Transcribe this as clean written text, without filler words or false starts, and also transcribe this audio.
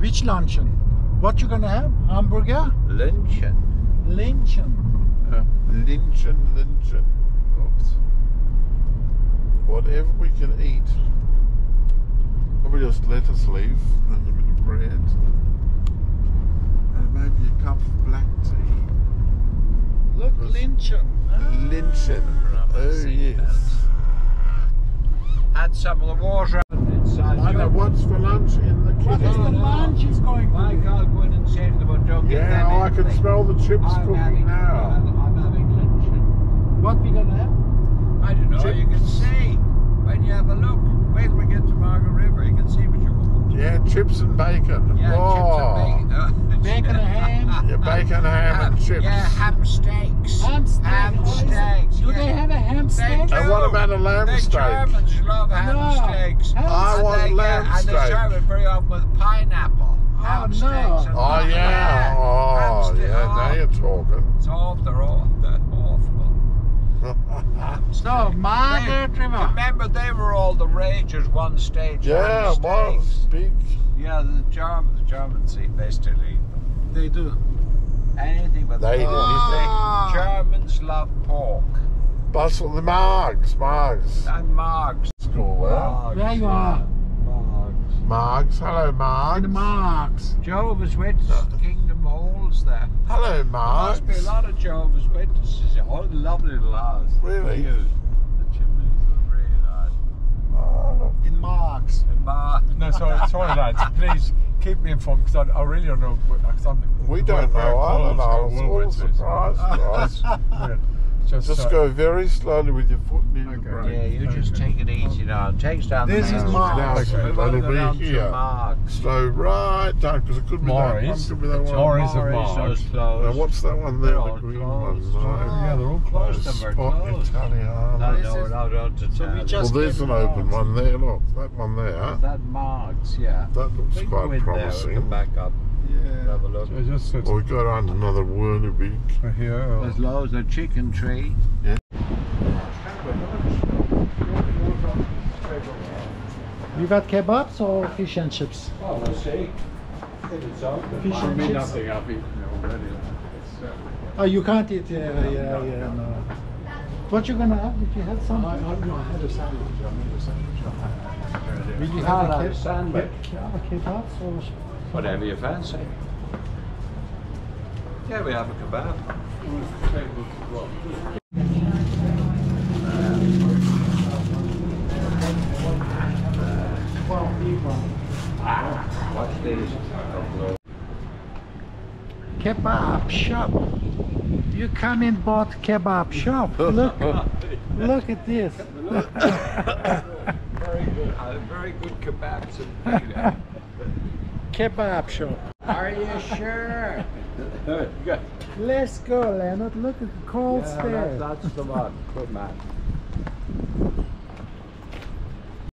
Which luncheon? What you gonna have? Hamburger? Luncheon. Luncheon. Luncheon. Oops. Whatever we can eat. Probably just lettuce leaf and a bit of bread. And maybe a cup of black tea. Look, luncheon. Luncheon. Oh yes. Had some of the water inside. I know what's for lunch in the What kitchen. is the lunch is going to Mike, be? I'll go in and say to them, don't get them Yeah, I can anything. smell the chips cooking now. I'm having luncheon. What we gonna have? I don't know, you can see when you have a look. Wait till we get to Margaret River, you can see what you want. Yeah, chips and bacon. Yeah, oh. chips and bacon. Bacon and ham? Yeah, bacon, ham and chips. Yeah, ham steaks. Ham steak. Ham steaks. Do they have a ham They steak? do. And what about a lamb the steak? Germans love ham No. steaks. Ham I And want they lamb And they steak. serve it very often with pineapple. Ham no. steaks. And Oh yeah. Oh yeah. Now you're talking. It's awful. They're awful. Ham steak. So, Margaret River. Remember, they were all the rage at one stage. Yeah, ham it was steaks. big. Yeah, the Germans see basically They do. anything but They pork. Ah. Germans love pork. Bustle the Margs. And Margs. School there. There you are. Margs. Margs. Hello, In the Margs. Marks. Jehovah's Witness Kingdom Halls there. Hello, There must be a Margs. lot of Jehovah's Witnesses. Oh, lovely little house. Really? Huge. The chimneys are really nice. Oh, In Marks. And Margs. No, sorry lads, please keep me informed because I really don't know. we don't know either. I was all surprised, guys. Just go very slowly with your foot near the Okay. brake. Yeah, you just take it easy now. It takes down This the is main Margs. road. Okay, We want to that'll go down be to here. Margs. Slow right down, because it could be that one, Morris. could be that one. Morris of Morris Margs. is closed. Now, what's that one there, They're the all green closed. one? No. Yeah, they're all Most closed. of them are Spot closed. Italiano. No, This no, is- no, don't So we tell. Well, just there's get an the open Margs. one there, look, that one there. That Margs, yeah. That looks We can quite go in there, we promising. can back up, Yeah. have a look. So just Or we go around another Wernabig. here. Or, There's loads of chicken tree. You got kebabs or fish and chips? Oh, we'll see. Fish and chips. nothing, I've eaten it already. Oh, you can't eat. Yeah, no. What you gonna have? Did you have something? I had a sandwich. I made a sandwich. Did you I'll have have a sandwich. kebabs or? Whatever you fancy. Yeah, we have a kebab. Watch this. Kebab shop. You come in bought kebab shop. Look, look at this. Very good kebabs and pita. Kebab shop. Are you sure? Let's go, Leonard. Look at the cold stairs. That's the one. Good man.